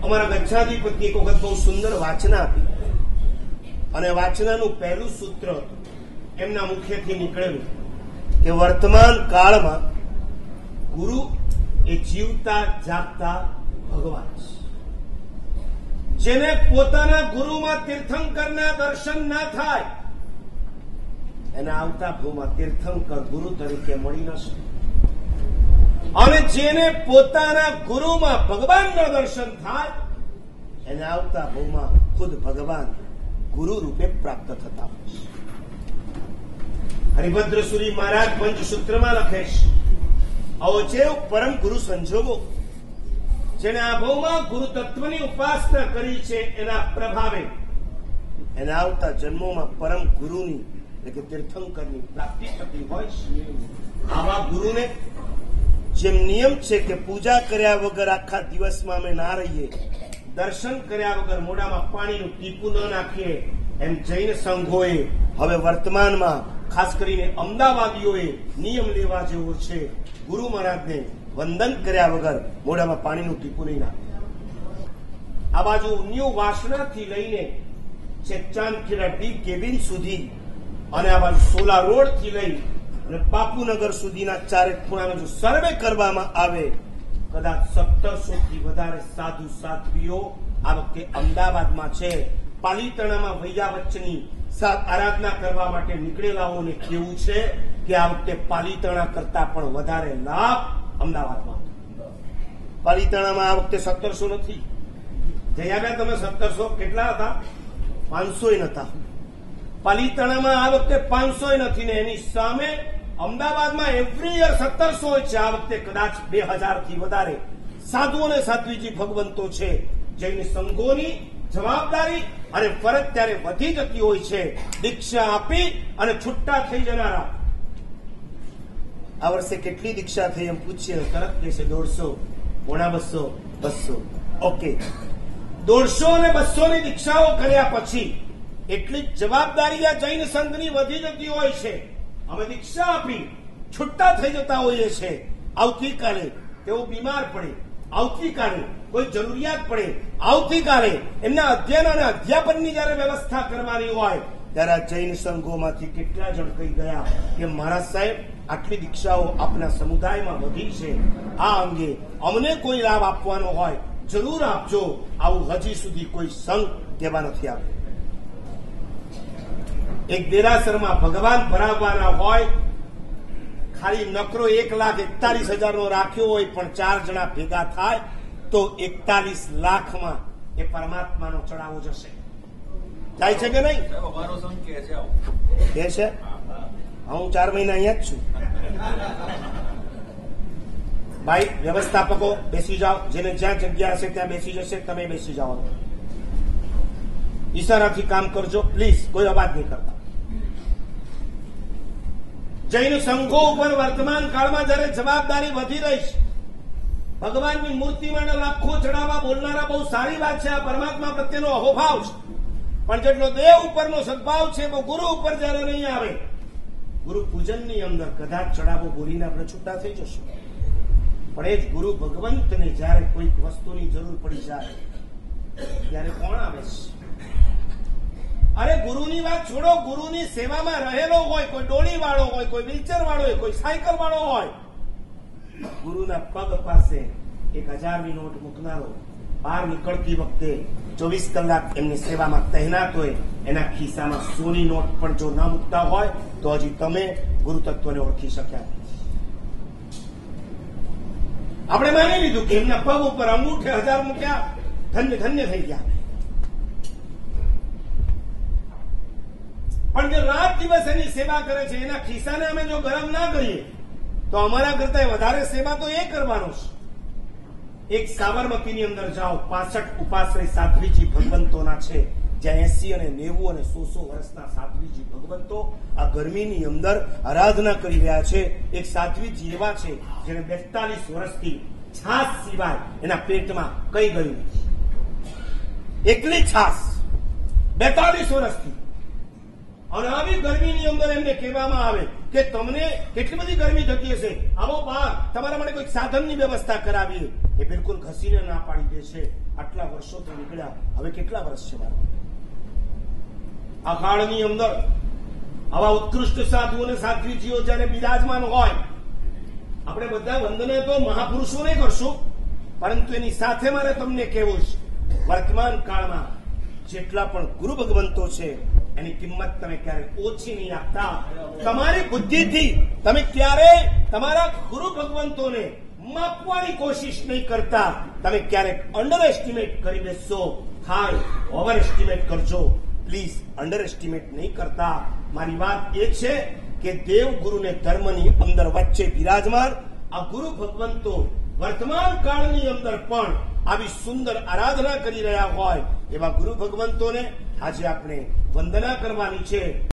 અમારા ગચ્છાધિપતિ એક વખત બહુ સુંદર વાચના આપી અને વાચનાનું પહેલું સૂત્ર એમના મુખ્યથી નીકળેલું કે વર્તમાન કાળમાં ગુરુ એ જીવતા જાગતા ભગવાન છે. જેને પોતાના ગુરુમાં તીર્થંકરના દર્શન ના થાય એને આવતા ભવમાં તીર્થંકર ગુરુ તરીકે મળી ન શકે. અને જેને પોતાના ગુરુમાં ભગવાનના દર્શન થાય એને આવતા ભવમાં ખુદ ભગવાન ગુરુ રૂપે પ્રાપ્ત થતા હોય છે. હરિભદ્રસુરી મહારાજ પંચસૂત્રમાં લખે છે, અવચેવ પરમ ગુરુ સંજોગો. જેને આ ભવમાં ગુરુ તત્વની ઉપાસના કરી છે એના પ્રભાવે એને આવતા જન્મોમાં પરમ ગુરુની એટલે કે તીર્થંકરની પ્રાપ્તિ થતી હોય છે. આવા ગુરુને જેમ નિયમ છે કે પૂજા કર્યા વગર આખા દિવસમાં અમે ના રહીએ, દર્શન કર્યા વગર મોઢામાં પાણીનું ટીપું ન નાખીએ, એમ જૈન સંઘોએ હવે વર્તમાનમાં ખાસ કરીને અમદાવાદીઓએ નિયમ લેવા જેવો છે. ગુરુ મહારાજને વંદન કર્યા વગર મોઢામાં પાણીનું ટીપું નહીં નાખે. આ બાજુ ન્યૂ વાસણાથી લઈને ચાંદખેડા ડી કેબિન સુધી અને આ બાજુ સોલા રોડ થી લઈ અને બાપુનગર સુધીના ચારે ખૂણાનો જો સર્વે કરવામાં આવે, કદાચ 1700 થી વધારે સાધુ સાધ્વીઓ આ વખતે અમદાવાદમાં છે. પાલીતાણામાં વૈયા વચ્ચેની આરાધના કરવા માટે નીકળેલાઓને કેવું છે કે આ વખતે પાલીતાણા કરતા પણ વધારે લાભ અમદાવાદમાં. પાલીતાણામાં આ વખતે 1700 નથી. જયાબેન તમે 1700 કેટલા હતા? 500 નતા. પાલીતાણામાં આ વખતે 500 નથી ને એની સામે અમદાવાદમાં એવરી યર 1700 હોય છે. આ વખતે કદાચ 2000 થી વધારે સાધુ અને સાધ્વીજી ભગવંતો છે. જૈન સંઘોની જવાબદારી અને ફરજ ત્યારે વધી જતી હોય છે. દીક્ષા આપી અને છૂટા થઈ જનારા. આ વર્ષે કેટલી દીક્ષા થઈ એમ પૂછીએ તરત કહેશે 150, 250, 200. ઓકે, 150 અને 200 ની દીક્ષાઓ કર્યા પછી એટલી જવાબદારી આ જૈન સંઘની વધી જતી હોય છે. અમે દીક્ષા આપી છૂટા થઈ જતા હોઈએ છે. આવતીકાલે તેઓ બીમાર પડે, આવતીકાલે કોઈ જરૂરિયાત પડે, આવતીકાલે એમના અધ્યયન અને અધ્યાપનની જયારે વ્યવસ્થા કરવાની હોય ત્યારે આ જૈન સંઘોમાંથી કેટલા જણ કહી ગયા કે મહારાજ સાહેબ આટલી દીક્ષાઓ આપના સમુદાયમાં વધી છે, આ અંગે અમને કોઈ લાભ આપવાનો હોય જરૂર આપજો. આવું હજી સુધી કોઈ સંઘ કહેવા નથી આવ્યું. એક દેરાસરમાં ભગવાન ભરાવવાના હોય, ખાલી નકરો 1,41,000 નો રાખ્યો હોય પણ 4 જણા ભેગા થાય તો 41 લાખમાં એ પરમાત્માનો ચડાવો જશે. જાય છે કે નહીં? કે છે? હું 4 મહિના અહીંયા જ છું. ભાઈ વ્યવસ્થાપકો બેસી જાઓ, જેને જ્યાં જગ્યા હશે ત્યાં બેસી જશે, તમે બેસી જાઓ. ઈશારાથી કામ કરજો પ્લીઝ, કોઈ અવાજ નહીં કરતા. જૈન સંઘો ઉપર વર્તમાન કાળમાં જયારે જવાબદારી વધી રહી છે, ભગવાનની મૂર્તિ માટે લાખો ચડાવવા બોલનારા બહુ સારી વાત છે. આ પરમાત્મા પ્રત્યેનો અહોભાવ છે. પણ જેટલો દેવ ઉપરનો સદભાવ છે એવો ગુરુ ઉપર જયારે નહીં આવે, ગુરુ પૂજનની અંદર કદાચ ચડાવો બોલીને આપણે છૂટા થઈ જશું. પણ એ જ ગુરુ ભગવંતને જયારે કોઈક વસ્તુની જરૂર પડી જાય ત્યારે કોણ આવે છે? અરે ગુરુની વાત છોડો, ગુરુની સેવામાં રહેલો હોય, કોઈ ડોળી વાળો હોય, કોઈ વ્હીલચેર વાળો હોય, કોઈ સાયકલ વાળો હોય, ગુરુના પગ પાસે 1000ની નોટ મૂકનારો બહાર નીકળતી વખતે 24 કલાક એમની સેવામાં તહેનાત હોય, એના ખિસ્સામાં સોની નોટ પણ જો ના મૂકતા હોય તો હજી તમે ગુરુ તત્વને ઓળખી શક્યા. આપણે માની લીધું કે એમના પગ ઉપર અંગૂઠે 1000 મૂક્યા, ધન્ય ધન્ય થઈ ગયા. પણ જે રાત દિવસ એની સેવા કરે છે, એના ખિસ્સાને અમે જો ગરમ ના કરીએ તો અમારા કરતા વધારે સેવા તો એ કરવાનો છે. એક સાબરમતીની અંદર જાઓ, 65 ઉપાશ્રય સાધ્વીજી ભગવંતોના છે, જ્યાં 80 અને 90 અને 100 વર્ષના સાધ્વીજી ભગવંતો આ ગરમીની અંદર આરાધના કરી રહ્યા છે. એક સાધ્વીજી એવા છે જેને 42 વર્ષથી છાસ સિવાય એના પેટમાં કઈ ગયું નથી. એકલી છાસ 42 વર્ષથી. અને આવી ગરમીની અંદર એમને કહેવામાં આવે કે તમને કેટલી બધી ગરમી થતી હશે, આવો બહાર, તમારા માટે કોઈ સાધનની વ્યવસ્થા કરાવીએ, એ બિલકુલ ઘસીને ના પાડી દેશે. આટલા વર્ષો તો નીકળ્યા, હવે કેટલા વર્ષ છે મારા? આ કાળની અંદર આવા ઉત્કૃષ્ટ સાધુ અને સાધ્વીજીઓ જયારે બિરાજમાન હોય, આપણે બધા વંદના તો મહાપુરુષોને કરશું, પરંતુ એની સાથે મારે તમને કહેવું છે, વર્તમાન કાળમાં જેટલા પણ ગુરુ ભગવંતો છે એની કિંમત તમે ક્યારે ઓછી નહીં આપતા. તમારી બુદ્ધિથી તમે ક્યારે તમારા ગુરુ ભગવંતોને માપવાની કોશિશ નહીં કરતા. તમે ક્યારેક અંડર એસ્ટિમેટ કરી બેસશો, હાય ઓવર એસ્ટિમેટ કરજો, પ્લીઝ અંડર એસ્ટિમેટ નહીં કરતા. મારી વાત એ છે કે દેવ ગુરુ ને ધર્મની અંદર વચ્ચે બિરાજમાન આ ગુરુ ભગવંતો વર્તમાન કાળની અંદર પણ આવી સુંદર આરાધના કરી રહ્યા હોય એવા ગુરુ ભગવંતોને આજે આપણે વંદના કરવાની છે.